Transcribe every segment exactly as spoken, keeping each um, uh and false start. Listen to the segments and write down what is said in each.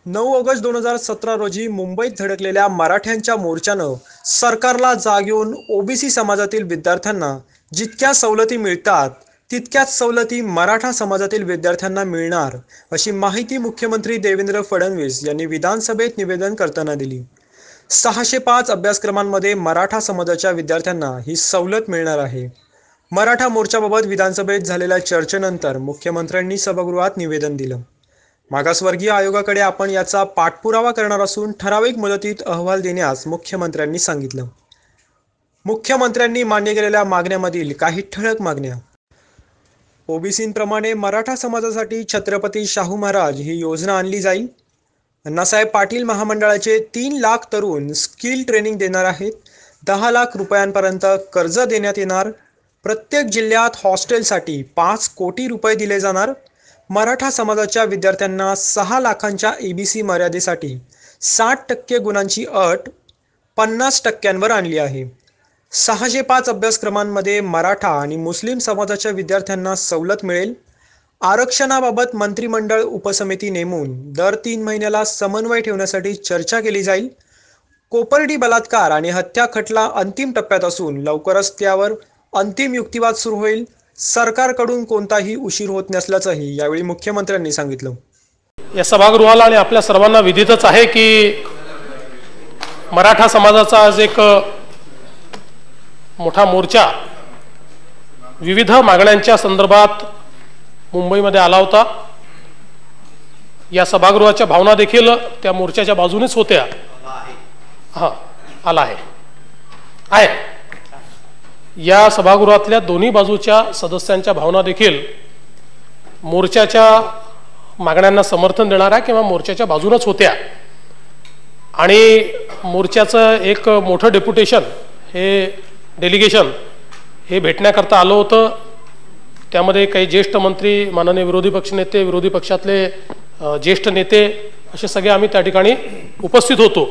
नऊ ऑगस्ट दोन हजार सतरा रोजी मुंबईत धडकलेल्या मराठ्यांच्या मोर्चानं सरकारला जाग येऊन ओबीसी समाजातील विद्यार्थ्यांना जितक्या सवलती मिळतात तितक्याच सवलती मराठा समाजातील विद्यार्थ्यांना मिळणार अशी माहिती मुख्यमंत्री देवेंद्र फडणवीस यांनी विधानसभेत निवेदन करताना दिली। सहाशे पाच अभ्यासक्रमांमध्ये मराठा समाजाच्या विद्यार्थ्यांना ही सवलत मिळणार आहे। मराठा मोर्चाबाबत विधानसभेत झालेल्या चर्चेनंतर मुख्यमंत्र्यांनी सभागृहात निवेदन दिलं। मागासवर्गीय आयोगाकडे आपण याचा पाठपुरावा करणार असून ठराविक मुदतीत अहवाल देण्यास मुख्यमंत्र्यांनी सांगितलं। मुख्यमंत्र्यांनी मान्य केलेल्या मागण्यामधील काही ठळक मागण्या: ओबीसींप्रमाणे मराठा समाजासाठी छत्रपती शाहू महाराज ही योजना आणली जाईल। अण्णासाहेब पाटील महामंडळाचे तीन लाख तरुण स्किल ट्रेनिंग देणार आहेत। दहा लाख रुपयांपर्यंत कर्ज देण्यात येणार। प्रत्येक जिल्ह्यात हॉस्टेलसाठी पाच कोटी रुपये दिले जाणार। मराठा समाजाच्या विद्यार्थ्यांना सहा लाखांच्या एबीसी मर्यादेसाठी साठ टक्के गुणांची अट पन्नास टक्क्यांवर आणली आहे। सहाशे पाच अभ्यासक्रमांमध्ये मराठा आणि मुस्लिम समाजाच्या विद्यार्थ्यांना सवलत मिळेल। आरक्षणाबाबत मंत्रिमंडळ उपसमिती नेमून दर तीन महिन्याला समन्वय ठेवण्यासाठी चर्चा केली जाईल। कोपर्डी बलात्कार आणि हत्या खटला अंतिम टप्प्यात असून लवकरच त्यावर अंतिम युक्तिवाद सुरू होईल। सरकारकडून कोणताही उशीर होत नसल्याचंही यावेळी मुख्यमंत्र्यांनी सांगितलं। या सभागृहाला आणि आपल्या सर्वांना विदितच आहे की मराठा समाजाचा आज एक मोठा मोर्चा विविध मागण्यांच्या संदर्भात मुंबईमध्ये आला होता। या सभागृहाच्या भावना देखील त्या मोर्चाच्या बाजूनेच होत्या। हां आला आहे आहे या सभागृहातल्या दोन्ही बाजूच्या सदस्यांच्या भावना देखील मोर्चाच्या मागण्यांना समर्थन देणाऱ्या किंवा मोर्चाच्या बाजूनच होत्या। आणि मोर्चाचं एक मोठं डेप्युटेशन हे डेलिगेशन हे भेटण्याकरता आलं होतं। त्यामध्ये काही ज्येष्ठ मंत्री, माननीय विरोधी पक्षनेते, विरोधी पक्षातले ज्येष्ठ नेते असे सगळे आम्ही त्या ठिकाणी उपस्थित होतो।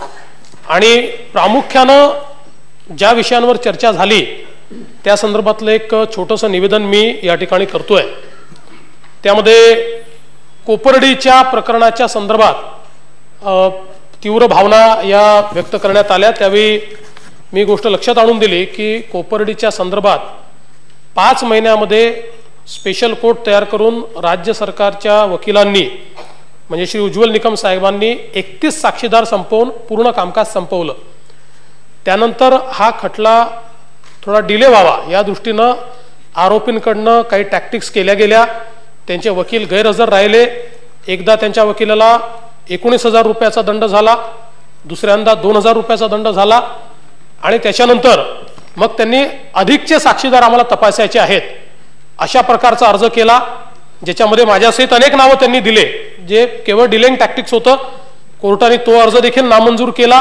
आणि प्रामुख्यानं ज्या विषयांवर चर्चा झाली त्या संदर्भातलं एक छोटंसं निवेदन मी या ठिकाणी करतोय। त्यामध्ये कोपर्डीच्या प्रकरणाच्या संदर्भात तीव्र भावना या व्यक्त करण्यात आल्या। त्यावेळी मी गोष्ट लक्षात आणून दिली की कोपर्डीच्या संदर्भात पाच महिन्यामध्ये स्पेशल कोर्ट तयार करून राज्य सरकारच्या वकिलांनी म्हणजे श्री उज्ज्वल निकम साहेबांनी एकतीस साक्षीदार संपवून पूर्ण कामकाज संपवलं। त्यानंतर हा खटला थोडा डिले व्हावा या दृष्टीनं आरोपींकडनं काही टॅक्टिक्स केल्या गेल्या। त्यांचे वकील गैरहजर राहिले। एकदा त्यांच्या वकिलाला एकोणीस हजार रुपयाचा दंड झाला, दुसऱ्यांदा दोन हजार रुपयाचा दंड झाला। आणि त्याच्यानंतर मग त्यांनी अधिकचे साक्षीदार आम्हाला तपासायचे आहेत अशा प्रकारचा अर्ज केला, ज्याच्यामध्ये माझ्यासहित अनेक नावं त्यांनी दिले, जे केवळ डिलेइंग टॅक्टिक्स होतं। कोर्टाने तो अर्ज देखील नामंजूर केला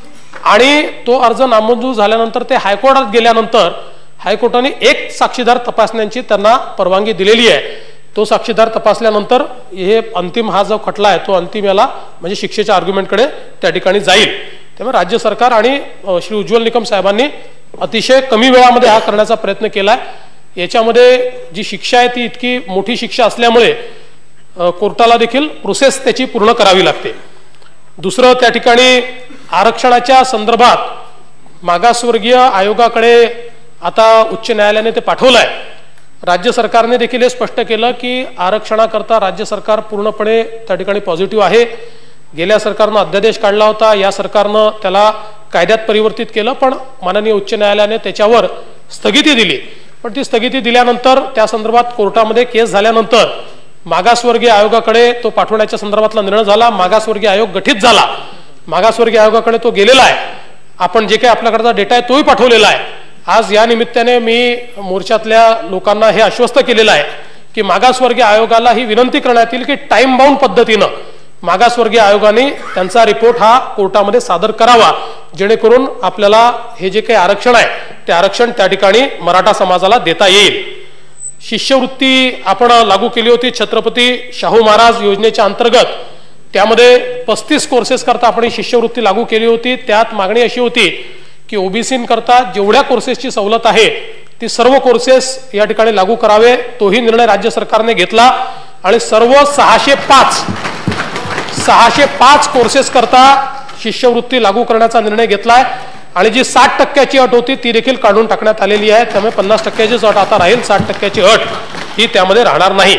आणि तो अर्ज नामंजूर झाल्यानंतर ते हायकोर्टात गेल्यानंतर हायकोर्टाने एक साक्षीदार तपासण्याची त्यांना परवानगी दिलेली आहे। तो साक्षीदार तपासल्यानंतर हे अंतिम हा जो खटला आहे तो अंतिम याला म्हणजे शिक्षेच्या आर्ग्युमेंटकडे त्या ठिकाणी जाईल। त्यामुळे राज्य सरकार आणि श्री उज्ज्वल निकम साहेबांनी अतिशय कमी वेळामध्ये हा करण्याचा प्रयत्न केला आहे। याच्यामध्ये जी शिक्षा आहे ती इतकी मोठी शिक्षा असल्यामुळे कोर्टाला देखील प्रोसेस त्याची पूर्ण करावी लागते। दुसरं, त्या ठिकाणी आरक्षणाच्या संदर्भात मागासवर्गीय आयोगाकडे आता उच्च न्यायालयाने ते पाठवलं आहे। राज्य सरकारने देखील हे स्पष्ट केलं की आरक्षणाकरता राज्य सरकार पूर्णपणे त्या ठिकाणी पॉझिटिव्ह आहे। गेल्या सरकारनं अध्यादेश काढला होता, या सरकारनं त्याला कायद्यात परिवर्तित केलं, पण माननीय उच्च न्यायालयाने त्याच्यावर स्थगिती दिली। पण ती स्थगिती दिल्यानंतर त्या संदर्भात कोर्टामध्ये केस झाल्यानंतर मागासवर्गीय आयोगाकडे तो पाठवण्याच्या संदर्भातला निर्णय झाला। मागासवर्गीय आयोग गठीत झाला। मागासवर्गीय आयोगाकडे तो गेलेला आहे। आपण जे काही आपल्याकडचा डेटा आहे तोही पाठवलेला आहे। आज या निमित्ताने मी मोर्चातल्या लोकांना हे आश्वस्त केलेलं आहे की मागासवर्गीय आयोगाला ही विनंती करण्यात येईल की टाइम बाउंड पद्धतीनं मागासवर्गीय आयोगाने त्यांचा रिपोर्ट हा कोर्टामध्ये सादर करावा, जेणेकरून आपल्याला हे जे काही आरक्षण आहे ते आरक्षण त्या ठिकाणी मराठा समाजाला देता येईल। शिष्यवृत्ती आपण लागू केली होती छत्रपती शाहू महाराज योजनेच्या अंतर्गत। त्यामध्ये पस्तीस कोर्सेस करता आपण ही शिष्यवृत्ती लागू केली होती। त्यात मागणी अशी होती की ओबीसींकरता जेवढ्या कोर्सेसची सवलत आहे ती सर्व कोर्सेस या ठिकाणी लागू करावे। तोही निर्णय राज्य सरकारने घेतला आणि सर्व सहाशे पाच सहाशे पाच कोर्सेस करता शिष्यवृत्ती लागू करण्याचा निर्णय घेतलाय आणि जी साठ टक्क्याची अट होती ती देखील काढून टाकण्यात आलेली आहे. त्यामुळे पन्नास टक्क्याचीच अट आता राहील, साठ टक्क्याची अट ही त्यामध्ये राहणार नाही.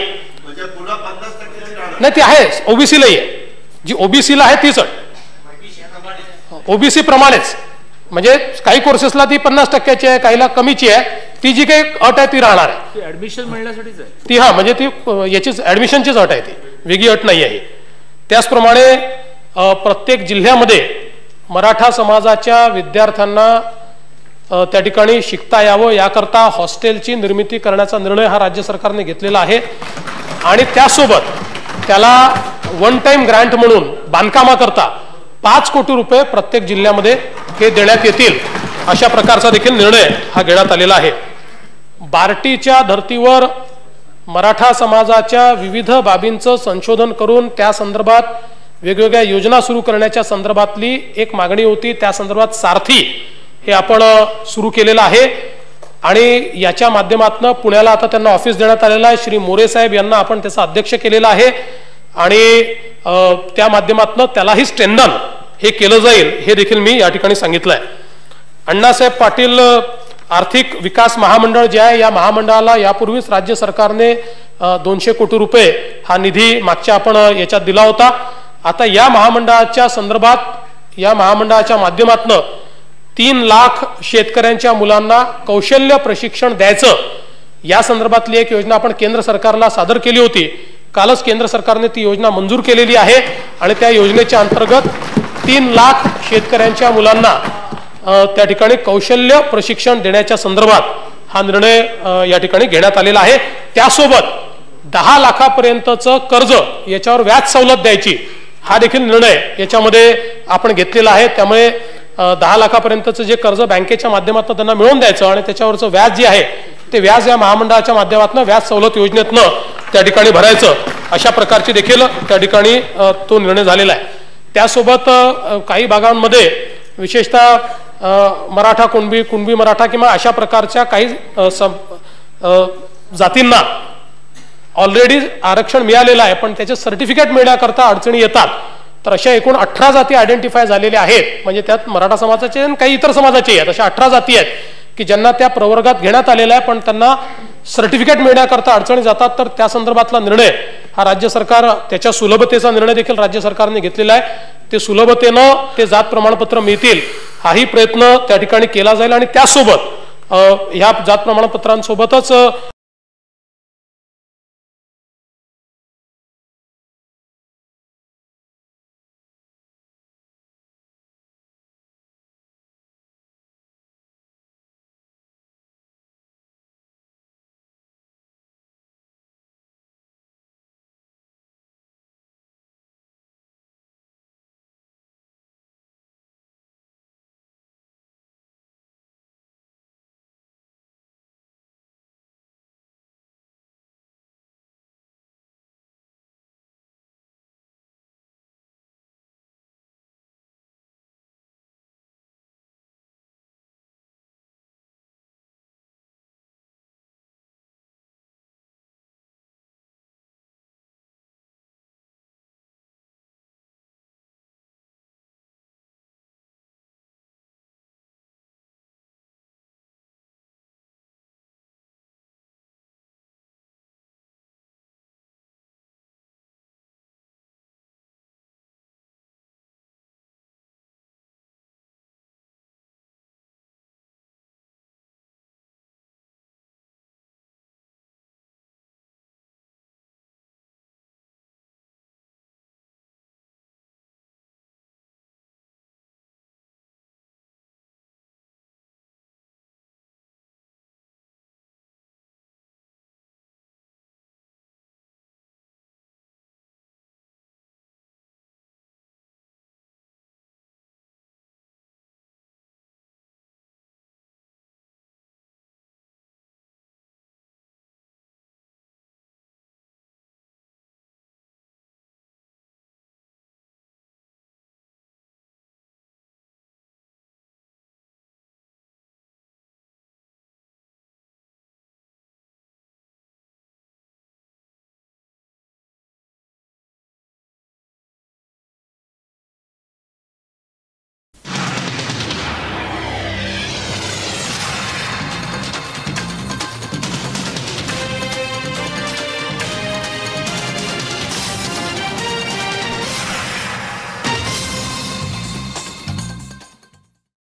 नाही ती आहे ओबीसीलाही आहे, जी ओबीसीला आहे तीच अट ओबीसी प्रमाणेच, म्हणजे काही कोर्सेसला ती पन्नास टक्क्याची आहे, काहीला कमीची आहे. ती जी काही अट आहे ती राहणार आहे, ऍडमिशन मिळण्यासाठीच आहे ती. हा म्हणजे ती याचीच ऍडमिशनचीच अट आहे, ती वेगळी अट नाही आहे. त्याचप्रमाणे प्रत्येक जिल्ह्यामध्ये मराठा समाजाच्या विद्यार्थ्यांना त्या ठिकाणी शिकता यावं याकरता हॉस्टेलची निर्मिती करण्याचा निर्णय हा राज्य सरकारने घेतलेला आहे. आणि त्यासोबत त्याला वन टाइम ग्रँट म्हणून बांधकामाकरता पाच कोटी रुपये प्रत्येक जिल्ह्यामध्ये हे देण्यात येतील, अशा प्रकारचा देखील निर्णय हा घेण्यात आलेला आहे. बार्टीच्या धर्तीवर मराठा समाजाच्या विविध बाबींचं संशोधन करून त्या संदर्भात वेगवेगळ्या योजना सुरू करण्याच्या संदर्भातली एक मागणी होती. त्या संदर्भात सारथी हे आपण सुरू केलेलं आहे आणि याच्या माध्यमातून पुण्याला आता त्यांना ऑफिस देण्यात आलेलं आहे. श्री मोरे साहेब यांना आपण त्याचा अध्यक्ष केलेला आहे आणि त्या माध्यमातून त्यालाही स्ट्रेंथन हे केलं जाईल, हे देखील मी या ठिकाणी सांगितलंय. अण्णासाहेब पाटील आर्थिक विकास महामंडळ जे आहे, या महामंडळाला यापूर्वीच राज्य सरकारने दोनशे कोटी रुपये हा निधी मागच्या आपण याच्यात दिला होता. आता या महामंडळाच्या संदर्भात या महामंडळाच्या माध्यमातून तीन लाख शेतकऱ्यांच्या मुलांना कौशल्य प्रशिक्षण द्यायचं या संदर्भातली एक योजना आपण केंद्र सरकारला सादर केली होती. कालच केंद्र सरकारने ती योजना मंजूर केलेली आहे आणि त्या योजनेच्या अंतर्गत तीन लाख शेतकऱ्यांच्या मुलांना त्या ठिकाणी कौशल्य प्रशिक्षण देण्याच्या संदर्भात हा निर्णय या ठिकाणी घेण्यात आलेला आहे. त्यासोबत दहा लाखापर्यंतचं कर्ज याच्यावर व्याज सवलत द्यायची हा देखील निर्णय याच्यामध्ये आपण घेतलेला आहे. त्यामुळे दहा लाखापर्यंतचं जे कर्ज बँकेच्या माध्यमातून त्यांना मिळवून द्यायचं आणि त्याच्यावरचं व्याज जे आहे ते व्याज या महामंडळाच्या माध्यमातून व्याज सवलत योजनेतनं त्या ठिकाणी भरायचं, अशा प्रकारची देखील त्या ठिकाणी तो निर्णय झालेला आहे. त्यासोबत काही भागांमध्ये विशेषतः मराठा कुणबी कुणबी मराठा किंवा अशा प्रकारच्या काही जातींना ऑलरेडी आरक्षण मिळालेलं आहे, पण त्याचे सर्टिफिकेट मिळण्याकरता अडचणी येतात. तर अशा एकूण अठरा जाती आयडेंटिफाय झालेल्या आहेत, म्हणजे त्यात मराठा समाजाचे आणि काही इतर समाजाचे आहेत. अशा अठरा जाती आहेत की ज्यांना त्या प्रवर्गात घेण्यात आलेला आहे, पण त्यांना सर्टिफिकेट मिळण्याकरता अडचणी जातात. तर त्या संदर्भातला निर्णय हा राज्य सरकार, त्याच्या सुलभतेचा निर्णय देखील राज्य सरकारने घेतलेला आहे. ते सुलभतेनं ते जात प्रमाणपत्र मिळतील हाही प्रयत्न त्या ठिकाणी केला जाईल आणि त्यासोबत ह्या जात प्रमाणपत्रांसोबतच